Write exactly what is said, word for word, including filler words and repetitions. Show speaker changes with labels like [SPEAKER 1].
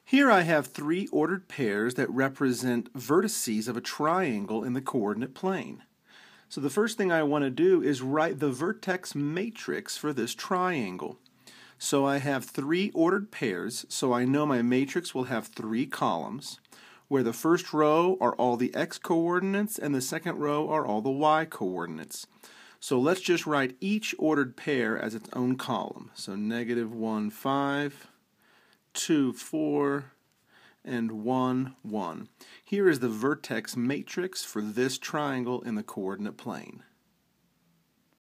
[SPEAKER 1] Here I have three ordered pairs that represent vertices of a triangle in the coordinate plane. So the first thing I want to do is write the vertex matrix for this triangle. So I have three ordered pairs, so I know my matrix will have three columns, where the first row are all the x coordinates and the second row are all the y coordinates. So let's just write each ordered pair as its own column. So negative one, five, two, four, and one, one. Here is the vertex matrix for this triangle in the coordinate plane.